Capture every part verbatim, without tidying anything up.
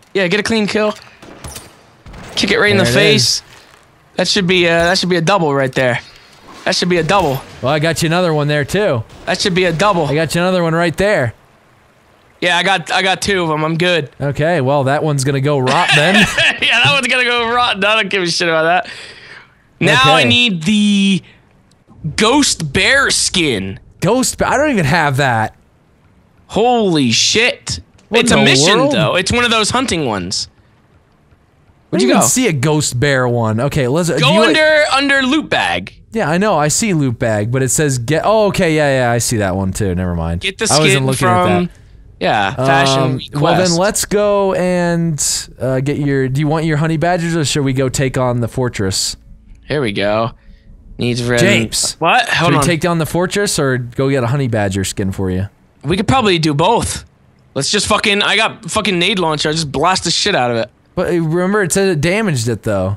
Yeah, get a clean kill. Kick it right There in the it face. is. That should be uh, that should be a double right there. That should be a double. Well, I got you another one there too. That should be a double. I got you another one right there. Yeah, I got I got two of them. I'm good. Okay, well that one's gonna go rot then. Yeah, that one's gonna go rotten. I don't give a shit about that. Now Okay. I need the ghost bear skin. Ghost bear? I don't even have that. Holy shit. What It's in a the mission world? though. It's one of those hunting ones. Where'd I you didn't go? see a ghost bear one. Okay, let's do Go you, under under loot bag. Yeah, I know. I see loot bag, but it says get. Oh, okay, yeah, yeah. I see that one too. Never mind. Get the I wasn't skin looking from at that. yeah, fashion Um, request. well, then let's go and uh, get your. Do you want your honey badgers, or should we go take on the fortress? Here we go. Needs red. James. What? Hold Should we on. take down the fortress, or go get a honey badger skin for you? We could probably do both. Let's just fucking. I got fucking nade launcher. I just blast the shit out of it. But uh, remember, it said it damaged it though.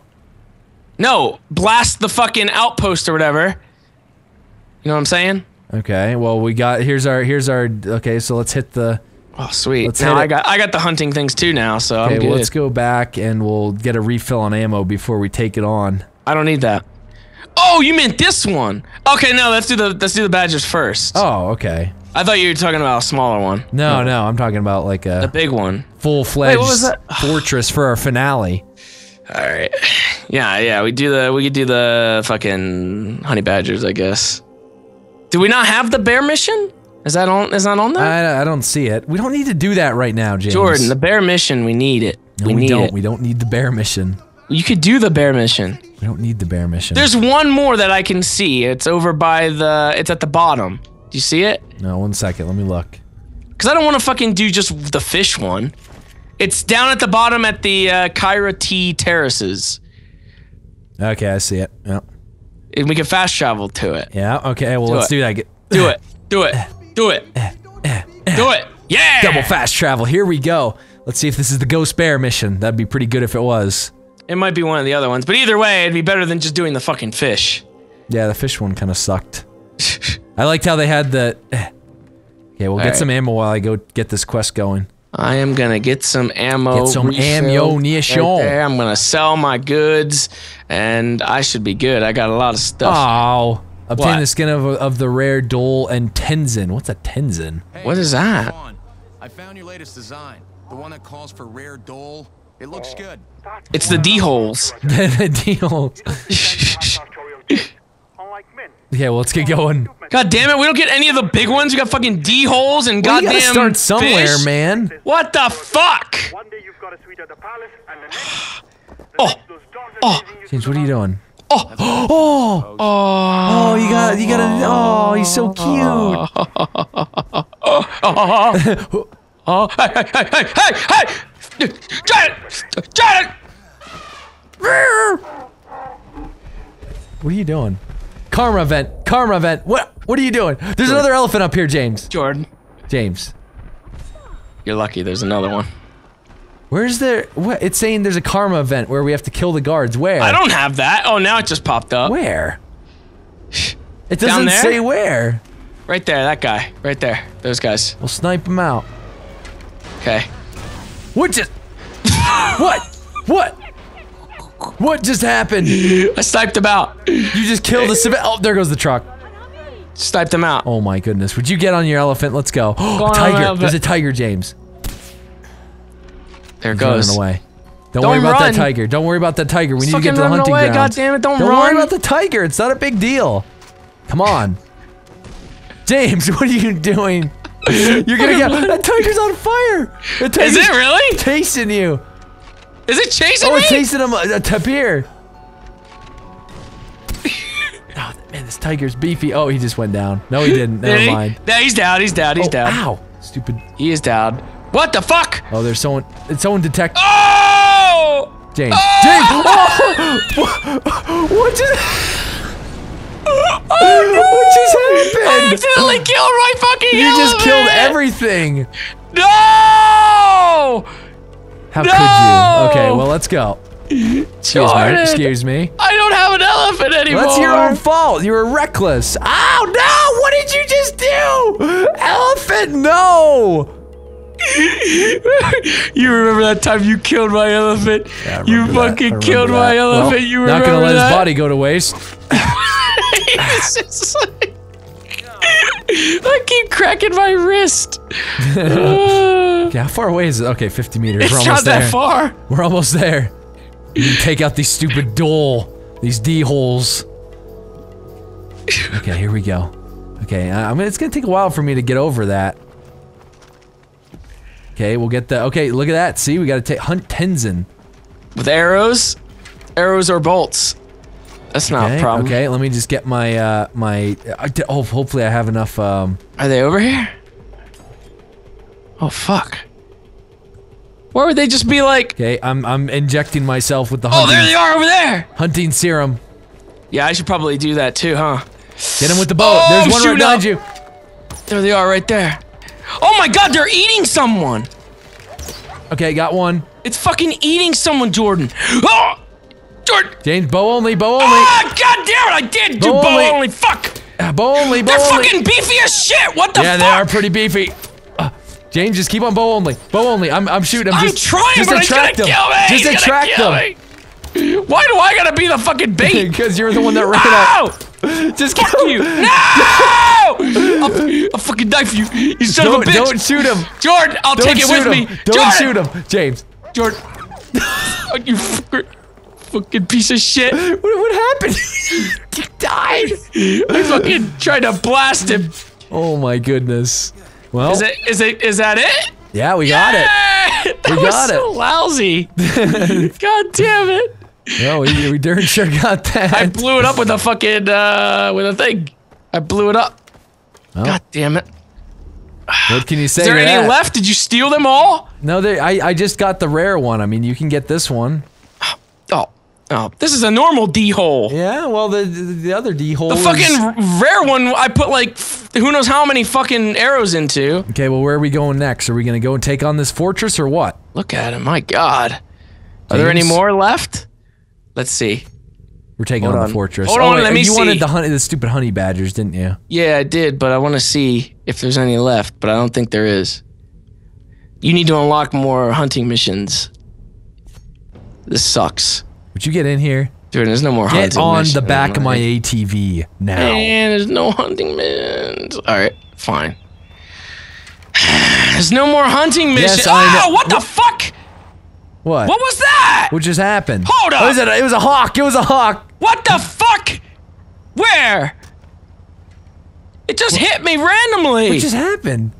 No, blast the fucking outpost or whatever. You know what I'm saying? Okay. Well, we got. Here's our. Here's our. Okay, so let's hit the. Oh, sweet. Let's now hit I it. got I got the hunting things too now, so Okay, I'm good. well, let's go back and we'll get a refill on ammo before we take it on. I don't need that. Oh, you meant this one? Okay, no, let's do the let's do the badgers first. Oh, okay. I thought you were talking about a smaller one. No, no, I'm talking about like The a big one. full-fledged Wait, what was that? fortress for our finale. All right. Yeah, yeah, we do the we could do the fucking honey badgers, I guess. Do we not have the bear mission? Is that on? Is that on there? I, I don't see it. We don't need to do that right now, James. Jordan, the bear mission, we need it. no, we, we need don't. it. We don't need the bear mission. You could do the bear mission. We don't need the bear mission. There's one more that I can see. It's over by the. It's at the bottom. Do you see it? No, one second. Let me look. Because I don't want to fucking do just the fish one. It's down at the bottom at the uh, Kyra T terraces. Okay, I see it. Yeah. And we can fast travel to it. Yeah. Okay. Well, Do let's it. do that. Get, Do it. Do it. Do it. Do it. Yeah. double fast travel. Here we go. Let's see if this is the ghost bear mission. That'd be pretty good if it was. It might be one of the other ones, but either way, it'd be better than just doing the fucking fish. Yeah, the fish one kind of sucked. I liked how they had the. Okay, we'll get right. some ammo while I go get this quest going. I am gonna get some ammo. Get some refill ammunition. right there. I'm gonna sell my goods, and I should be good. I got a lot of stuff. Oh, obtain What? the skin of, of the rare Dole and Tenzin. What's a Tenzin? What is that? I found your latest design. The one that calls for rare Dole. It looks good. It's the D holes. The deal. Okay, well, let's get going. God damn it, we don't get any of the big ones. We got fucking D holes and Well, you goddamn gotta start somewhere, fish. man. What the fuck? Oh, oh, James, what are you doing? oh, Oh, oh, oh, you got, you gotta. Oh, he's so cute. oh, hey, hey, hey, hey, hey, hey! Janet! Janet! What are you doing? Karma event. Karma event. What? What are you doing? There's another elephant up here, James. Jordan, James. you're lucky there's another one. Where's there? What? It's saying there's a karma event where we have to kill the guards. Where? I don't have that. Oh, now it just popped up. Where? It Down doesn't there? say where. Right there, that guy. Right there. Those guys. We'll snipe him out. Okay. What just? What? What? What just happened? I sniped him out. You just killed the civil. Oh, there goes the truck. Sniped him out. Oh my goodness. Would you get on your elephant? Let's go. on Oh, an tiger. elephant. There's a tiger, James. There it He's goes. running away. Don't, Don't worry about run. that tiger. Don't worry about that tiger. We need to Fucking get to the running hunting away, grounds. goddammit, don't Don't run. worry about the tiger. It's not a big deal. Come on. James, what are you doing? You're gonna get- That tiger's on fire! The Is tiger's it really? chasing you! Is it chasing Oh, me? it's chasing him uh, up here! Oh, man, this tiger's beefy. Oh, he just went down. No, he didn't. Did Never he? mind. No, he's down. He's down. He's Oh, down. ow! Stupid. He is down. What the fuck? Oh, there's someone. It's someone detect. Oh! James. Oh! James! Oh! What just. Oh, What just I happened? accidentally killed my fucking You just killed elephant! everything. No! How No! could you? Okay, well, let's go. Excuse Jordan, me. Excuse me. I don't have an elephant anymore. Well, that's your own fault. You were reckless. Ow, no! What did you just do? Elephant, no! You remember that time you killed my elephant? Yeah, I you remember that. fucking I killed remember my that. elephant. Well, you remember not gonna let that? his body go to waste. It's just like, I keep cracking my wrist. Uh, Okay, how far away is it? Okay, fifty meters. it's We're not almost that there. far. We're almost there. You can take out these stupid dole, these D holes. Okay, here we go. Okay, I I mean it's gonna take a while for me to get over that. Okay, we'll get the. Okay, look at that. See, we gotta take hunt Tenzin. With arrows, arrows or bolts. That's not Okay, a problem. okay. Let me just get my uh my. Uh, oh, hopefully I have enough. Um. Are they over here? Oh fuck. Why would they just be like? Okay, I'm I'm injecting myself with the Oh, hunting, there they are over there. hunting serum. Yeah, I should probably do that too, huh? Get him with the boat. Oh, There's one right shoot behind up. you. There they are, right there. Oh my God, they're eating someone. Okay, got one. It's fucking eating someone, Jordan. Oh, Jordan. James, bow only, bow only. Ah, God damn it! I did do Bow bow only. only. Fuck. Uh, bow only, bow They're only. fucking beefy as shit. What the Yeah, fuck? they are pretty beefy. Uh, James, just keep on bow only. Bow only. I'm I'm shooting. I'm, I'm just trying, just but he's attract gonna them. kill me. Just He's attract gonna kill them. me. Why do I gotta be the fucking bait? Because you're the one that ran Ow! out. Just Fuck kill you! No! I'll, I'll fucking knife you, you son Don't of a bitch! don't shoot him. Jordan, I'll Don't take it shoot with him. me. Don't Jordan! shoot him, James. Jordan, oh, you fucker, fucking piece of shit! What what happened? You died. I fucking tried to blast him. Oh my goodness. Well, Is it? Is it? Is that it? yeah, we got it. Yeah! That We was got so it. lousy. God damn it! No, we, we darn sure got that. I blew it up with a fucking uh, with a thing. I blew it up. Well, God damn it! what can you say Is there to any that? left? Did you steal them all? No, they, I I just got the rare one. I mean, you can get this one. Oh, oh, this is a normal D hole. Yeah, well, the the, the other D hole. The is- fucking rare one, I put like f- who knows how many fucking arrows into. Okay, well, where are we going next? Are we gonna go and take on this fortress or what? Look at him, my God. Are there any James? more left? Let's see. We're taking Hold on, on. the fortress. Hold oh, on, wait, let me you see. wanted the honey, the stupid honey badgers, didn't you? Yeah, I did, but I want to see if there's any left, but I don't think there is. You need to unlock more hunting missions. This sucks. Would you get in here? Dude, there's no more Get hunting on missions. the back of my A T V now. And there's no hunting missions. Alright, fine. There's no more hunting missions. Yes, I know. Oh, what the fuck? What? What was that? What just happened? Hold up. What was it? It was a hawk. It was a hawk. What the fuck? Where? It just hit me randomly. What just happened?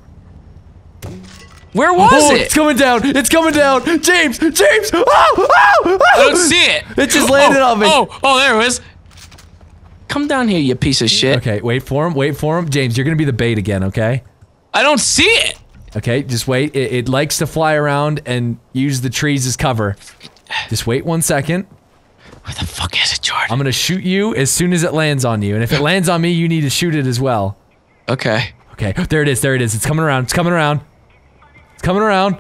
Where was Oh, it? it's coming down. It's coming down. James, James. Oh, oh, oh. I don't see it. It just landed oh, on me. Oh, oh, there it is. Come down here, you piece of shit. Okay, wait for him. Wait for him. James, you're gonna be the bait again, okay? I don't see it. Okay, just wait. It, it likes to fly around and use the trees as cover. Just wait one second. Where the fuck is it, Jordan? I'm gonna shoot you as soon as it lands on you. And if it lands on me, you need to shoot it as well. Okay. Okay, there it is. There it is. It's coming around. It's coming around. It's coming around.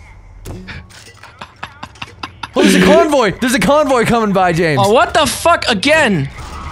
Oh, there's a convoy. There's a convoy coming by, James. Oh, what the fuck again?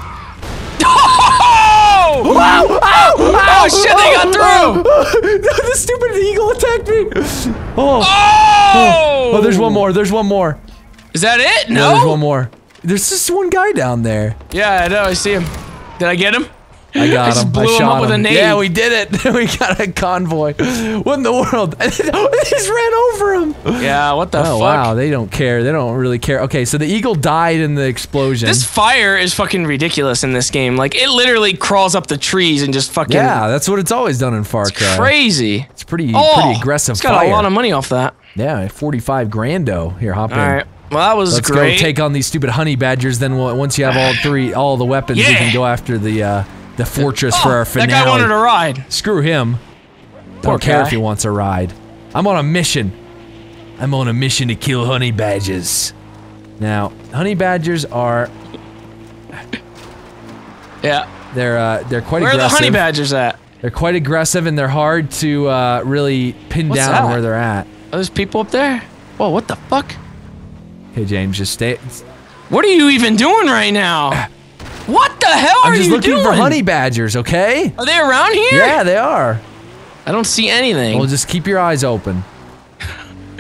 Oh! Wow! Ow! Oh, shit, they got through! The stupid eagle attacked me! Oh. Oh! Oh, there's one more. There's one more. Is that it? Yeah, No? there's one more. There's just one guy down there. Yeah, I know. I see him. Did I get him? I got I just him. blew I him shot up with him. a nade. Yeah, we did it. We got a convoy. What in the world? They just ran over him. Yeah, what the Oh, fuck? wow. They don't care. They don't really care. Okay, so the eagle died in the explosion. This fire is fucking ridiculous in this game. Like, it literally crawls up the trees and just fucking... Yeah, that's what it's always done in Far Cry. Crazy. It's pretty, Oh, pretty aggressive it's got fire. a lot of money off that. Yeah, forty-five grando. Here, hop in. All right. Well, that was Let's great. go take on these stupid honey badgers. Then we'll- once you have all three, all the weapons, we Yeah. can go after the uh, the fortress Oh, for our finale. that guy wanted a ride. Screw him. Poor Don't care guy. if he wants a ride. I'm on a mission. I'm on a mission to kill honey badgers. Now, honey badgers are Yeah. they're uh, they're quite Where are the aggressive. honey badgers at? They're quite aggressive and they're hard to uh, really pin What's down that? where they're at. Are those people up there? Whoa, what the fuck? Okay, James, just stay. What are you even doing right now? What the hell I'm are just you looking doing? for honey badgers, okay? Are they around here? Yeah, they are. I don't see anything. Well, just keep your eyes open.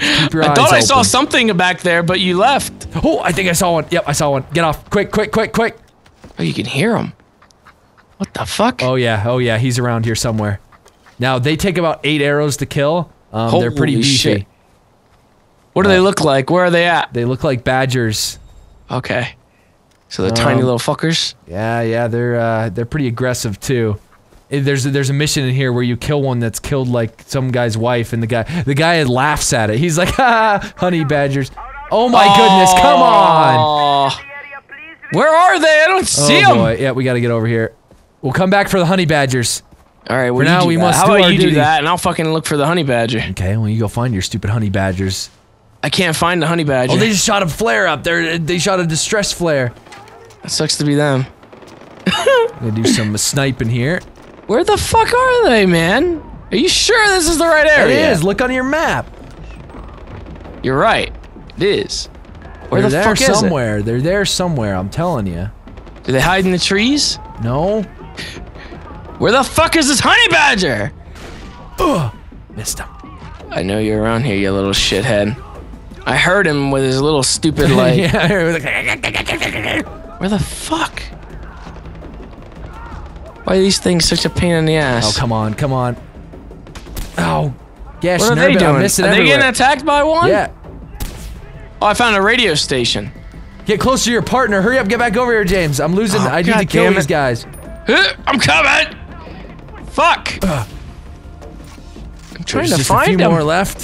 Keep your I eyes thought I open. saw something back there, but you left. Oh, I think I saw one. Yep, I saw one. Get off. Quick, quick, quick, quick. Oh, you can hear him. What the fuck? Oh, yeah. Oh, yeah. He's around here somewhere. Now, they take about eight arrows to kill. Um, they're pretty Holy beefy. shit. What do they look like? Where are they at? They look like badgers. Okay. So they're Um, tiny little fuckers? Yeah, yeah. They're uh, they're pretty aggressive, too. Eh, There's a, there's a mission in here where you kill one that's killed like some guy's wife, and the guy the guy laughs at it. He's like, "Ha, honey badgers." Oh my goodness! Come on! Aw. Where are they? I don't see Oh them. boy! Yeah, we got to get over here. We'll come back for the honey badgers. All right, well, For you now, do we that. must How do about our you duty. do that, and I'll fucking look for the honey badger. Okay, well you go find your stupid honey badgers. I can't find the honey badger. Oh, they just shot a flare up. They they shot a distress flare. That sucks to be them. Gonna do some sniping here. Where the fuck are they, man? Are you sure this is the right It area? is. Look on your map. You're right. It is. Where They're the there fuck is it? somewhere. They're there somewhere. I'm telling you. Do they hide in the trees? No. Where the fuck is this honey badger? Ugh. Missed him. I know you're around here, you little shithead. I heard him with his little stupid like. Yeah. Where the fuck? Why are these things such a pain in the ass? Oh come on, come on. Oh, gosh, What are they Nurbit, doing? I'm missing Are they everywhere. getting attacked by one? Yeah. Oh, I found a radio station. Get close to your partner. Hurry up, get back over here, James. I'm losing. Oh, I need God to kill damn these it. guys. Huh, I'm coming. Fuck. Ugh. I'm trying There's to just find a few them. more left.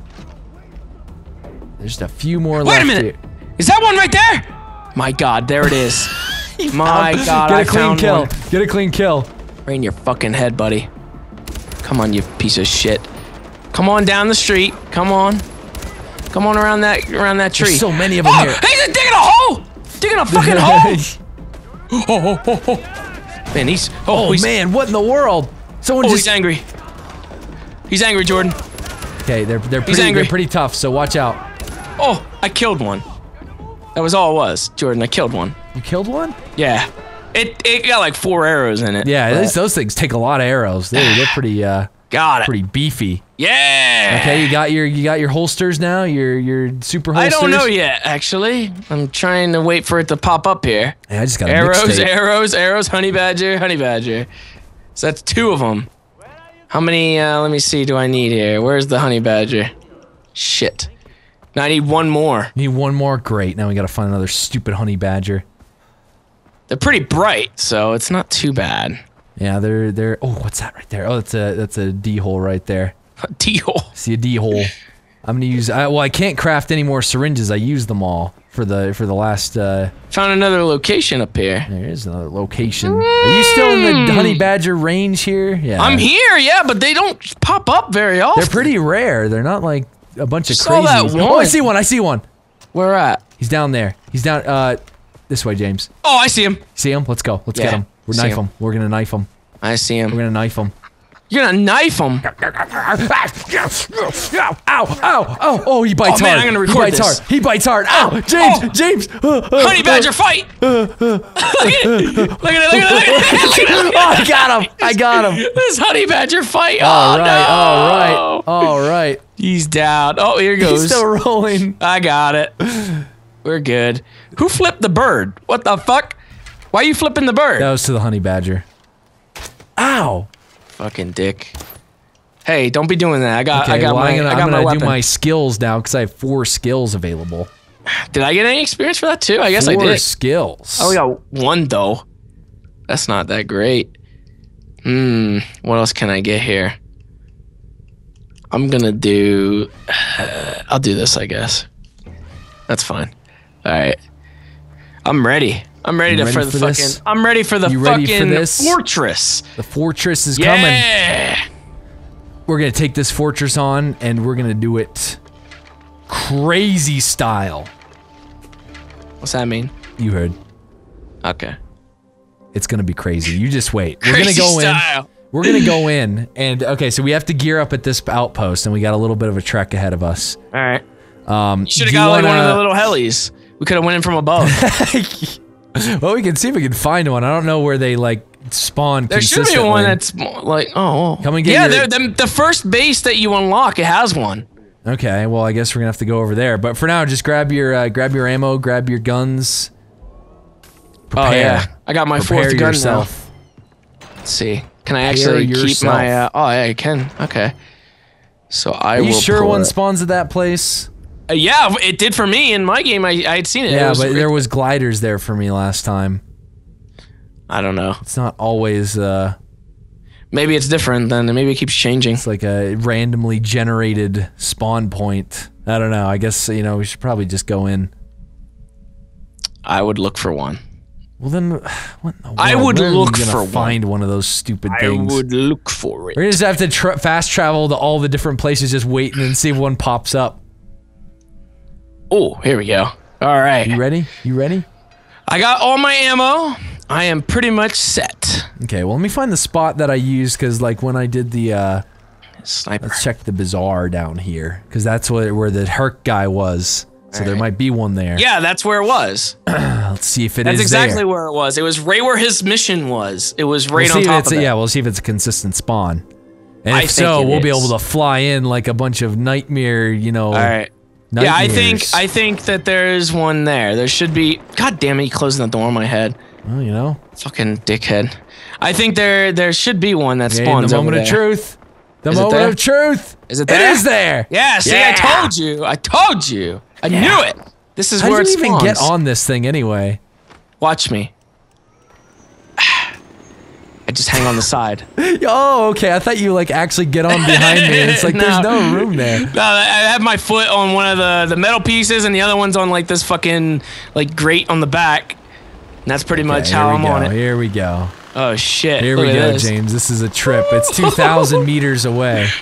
There's just a few more Wait left. a minute. Here. Is that one right there? My God, there it is. My God, Get I a clean found kill. one. Get a clean kill. Right in your fucking head, buddy. Come on, you piece of shit. Come on down the street. Come on. Come on around that around that tree. There's so many of them oh, here. He's digging a hole. Digging a fucking hole. Oh, oh, oh, oh. Man, he's oh, Oh he's, man, what in the world? Someone oh, just. he's angry. He's angry, Jordan. Okay, they're they're pretty angry. they're pretty tough. So watch out. Oh, I killed one. That was all it was, Jordan. I killed one. You killed one? Yeah. It it got like four arrows in it. Yeah, but- those, those things take a lot of arrows. They're they're pretty uh Got it. pretty beefy. Yeah. Okay, you got your you got your holsters now. Your your super holsters. I don't know yet, actually. I'm trying to wait for it to pop up here. Yeah, I just got a Arrows, mixtape. arrows, arrows, honey badger, honey badger. So that's two of them. How many, uh, let me see, do I need here? Where's the honey badger? Shit. Now I need one more. Need one more. Great. Now we gotta find another stupid honey badger. They're pretty bright, so it's not too bad. Yeah, they're they're. Oh, what's that right there? Oh, that's a that's a D hole right there. Deal. See a D hole. I'm gonna use. I, well, I can't craft any more syringes. I used them all for the for the last. Uh, Found another location up here. there is another location. Are you still in the honey badger range here? Yeah. I'm here, yeah, but they don't pop up very often. They're pretty rare. They're not like a bunch of Saw that crazies. one. Oh, I see one. I see one. Where at? He's down there. He's down. Uh, this way, James. Oh, I see him. See him? Let's go. Let's Yeah, get him. We're see knife him. him. We're gonna knife him. I see him. We're gonna knife him. You're gonna knife him. Ow! Ow! Ow! Oh! Oh! He bites Oh, man, hard. I'm gonna he record bites this. hard. He bites hard. Ow! James! oh. James! Uh, uh, Honey badger uh, fight! look at it! Look at it! Look at it! Look at it! Look at it! Oh! I got him! I got him! This honey badger fight! All oh right! no! All right! All right! He's down. Oh, here goes. He's still rolling. I got it. We're good. Who flipped the bird? What the fuck? Why are you flipping the bird? That was to the honey badger. Ow! Fucking dick. Hey, don't be doing that. I got. Okay, I got well, my. I'm gonna, I got I'm my gonna weapon. do my skills now because I have four skills available. Did I get any experience for that too? I guess four I did. skills. Oh, we got one though. That's not that great. Hmm. What else can I get here? I'm gonna do. Uh, I'll do this, I guess. That's fine. All right. I'm ready. I'm ready, You to ready for the for fucking. this? I'm ready for the You ready fucking for this? fortress. The fortress is coming. Yeah. We're gonna take this fortress on and we're gonna do it crazy style. What's that mean? You heard. Okay. It's gonna be crazy. You just wait. We're Crazy gonna go style. in. We're gonna go in and okay, so we have to gear up at this outpost and we got a little bit of a trek ahead of us. All right. Um, You should have do got you like one of wanna- the little helis. We could have went in from above. Well, we can see if we can find one. I don't know where they like spawn. There should be consistently. one that's more like oh. Come and get yeah, your- there- the, the first base that you unlock, it has one. Okay, well, I guess we're gonna have to go over there. But for now, just grab your uh, grab your ammo, grab your guns. Prepare. Oh yeah, I got my Prepare fourth gun yourself. now. Let's see. Can I actually keep yourself. my? Uh, oh yeah, I can. Okay. So I Are will. you sure pull one it. spawns at that place? Uh, yeah, it did for me in my game. I I had seen it. Yeah, it was but re- there was gliders there for me last time. I don't know. It's not always. Uh, Maybe it's different then. Maybe it keeps changing. it's like a randomly generated spawn point. I don't know. I guess you know we should probably just go in. I would look for one. Well then, what in the world? I would Where are we look gonna for find one. one of those stupid I things. would look for it. We're gonna just have to tra fast travel to all the different places, just waiting and see if one pops up. Oh, here we go. All right. You ready? You ready? I got all my ammo. I am pretty much set. Okay, well let me find the spot that I used, because like when I did the, uh, Sniper. let's check the bazaar down here, because that's what, where the Herc guy was. So All there right. might be one there. Yeah, that's where it was. Let's see if it That's is exactly there. where it was. It was right where his mission was. It was right We'll see on if top it's of a, it. Yeah, we'll see if it's a consistent spawn. And I if think so, it we'll be is. able to fly in like a bunch of nightmare, you know. All right. Yeah, I think nightmares. I think that there's one there. There should be. God damn it! He closing the door on my head. Well, you know. Fucking dickhead. I think there there should be one that Okay, spawns the over moment there. of truth. The Is it moment there? of truth. Is it It there? is there. Yeah. See, Yeah. I told you. I told you. I Yeah. knew it. This is How where did it you even spawns. get on this thing anyway? Watch me. I just hang on the side. Oh, okay. I thought you like actually get on behind me. And it's like there's No. no room there. No, I have my foot on one of the, the metal pieces, and the other one's on like this fucking like grate on the back. And that's pretty much Okay, how here I'm we go. on it. Here we go. Oh shit! Here Look we at go, this. James. This is a trip. It's two thousand meters away.